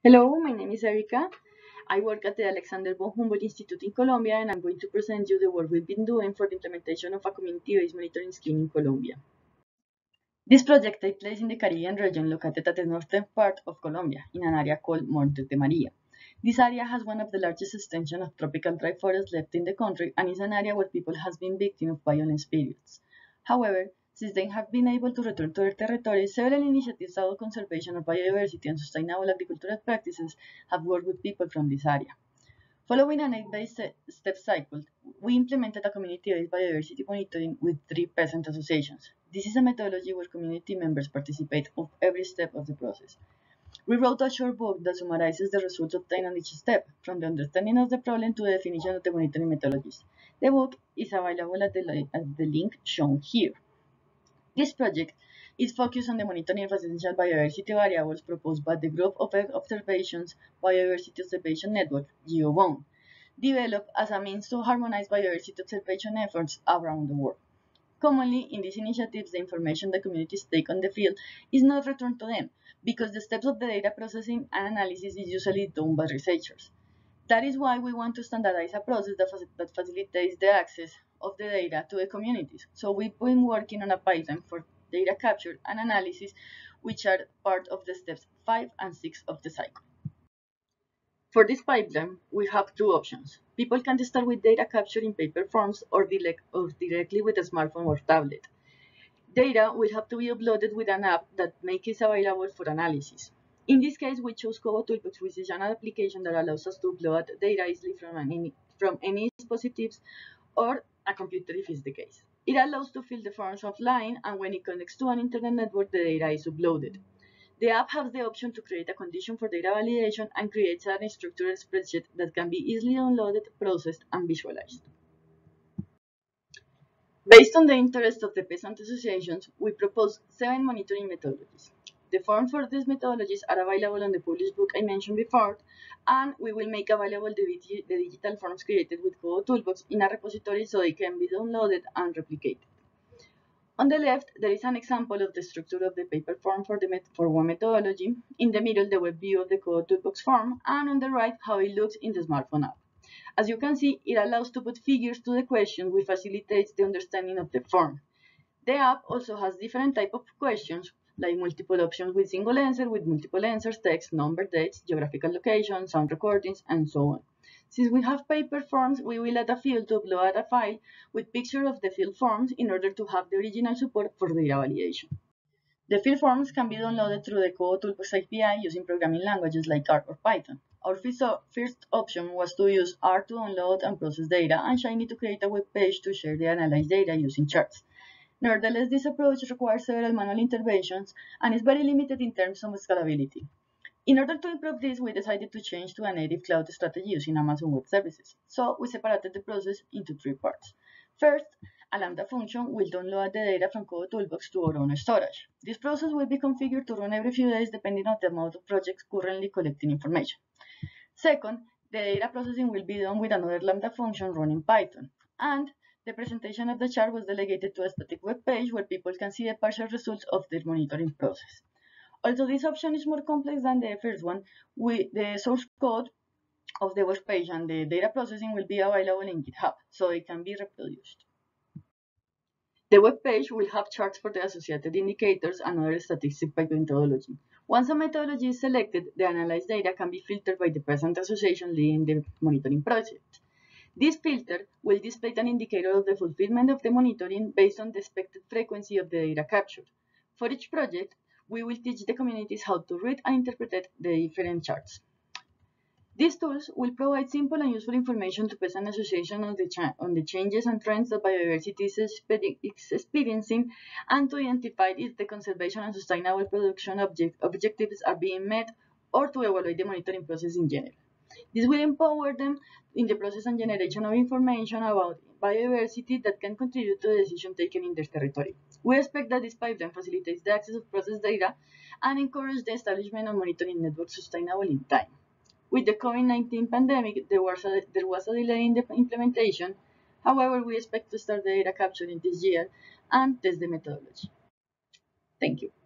Hello, my name is Erica. I work at the Alexander von Humboldt Institute in Colombia, and I'm going to present you the work we've been doing for the implementation of a community-based monitoring scheme in Colombia. This project takes place in the Caribbean region located at the northern part of Colombia, in an area called Montes de Maria. This area has one of the largest extensions of tropical dry forest left in the country and is an area where people have been victims of violent periods. However, since they have been able to return to their territory, several initiatives about conservation of biodiversity and sustainable agricultural practices have worked with people from this area. Following an 8-step cycle, we implemented a community-based biodiversity monitoring with 3 peasant associations. This is a methodology where community members participate of every step of the process. We wrote a short book that summarizes the results obtained on each step, from the understanding of the problem to the definition of the monitoring methodologies. The book is available at the link shown here. This project is focused on the monitoring of essential biodiversity variables proposed by the Group of Observations Biodiversity Observation Network, GeoBON, developed as a means to harmonize biodiversity observation efforts around the world. Commonly, in these initiatives, the information the communities take on the field is not returned to them, because the steps of the data processing and analysis is usually done by researchers. That is why we want to standardize a process that facilitates the access of the data to the communities. So we've been working on a pipeline for data capture and analysis, which are part of the steps 5 and 6 of the cycle. For this pipeline, we have two options. People can start with data capture in paper forms or directly with a smartphone or tablet. Data will have to be uploaded with an app that makes it available for analysis. In this case, we chose Kobo Toolbox, which is an application that allows us to upload data easily from any dispositives or a computer if it's the case. It allows to fill the forms offline, and when it connects to an internet network, the data is uploaded. The app has the option to create a condition for data validation and creates a structured spreadsheet that can be easily downloaded, processed, and visualized. Based on the interest of the peasant associations, we propose 7 monitoring methodologies. The forms for these methodologies are available on the published book I mentioned before, and we will make available the digital forms created with Kobo Toolbox in a repository so they can be downloaded and replicated. On the left, there is an example of the structure of the paper form for one methodology. In the middle, the web view of the Kobo Toolbox form, and on the right, how it looks in the smartphone app. As you can see, it allows to put figures to the question, which facilitates the understanding of the form. The app also has different types of questions, like multiple options with single answer, with multiple answers, text, number, dates, geographical location, sound recordings, and so on. Since we have paper forms, we will add a field to upload a file with pictures of the field forms in order to have the original support for data validation. The field forms can be downloaded through the Kobo Toolbox API using programming languages like R or Python. Our first option was to use R to download and process data, and Shiny to create a web page to share the analyzed data using charts. Nevertheless, this approach requires several manual interventions and is very limited in terms of scalability. In order to improve this, we decided to change to a native cloud strategy using Amazon Web Services. So we separated the process into 3 parts. First, a Lambda function will download the data from Kobo Toolbox to our own storage. This process will be configured to run every few days depending on the amount of projects currently collecting information. Second, the data processing will be done with another Lambda function running Python. And the presentation of the chart was delegated to a static web page where people can see the partial results of their monitoring process. Although this option is more complex than the first one, the source code of the web page and the data processing will be available in GitHub, so it can be reproduced. The web page will have charts for the associated indicators and other statistics by methodology. Once a methodology is selected, the analyzed data can be filtered by the peasant association leading the monitoring project. This filter will display an indicator of the fulfillment of the monitoring based on the expected frequency of the data captured. For each project, we will teach the communities how to read and interpret the different charts. These tools will provide simple and useful information to peasant associations on the changes and trends that biodiversity is experiencing, and to identify if the conservation and sustainable production objectives are being met, or to evaluate the monitoring process in general. This will empower them in the process and generation of information about biodiversity that can contribute to the decision taken in their territory. We expect that this pipeline facilitates the access of processed data and encourages the establishment of monitoring networks sustainable in time. With the COVID-19 pandemic, there was a delay in the implementation. However, we expect to start the data capturing this year and test the methodology. Thank you.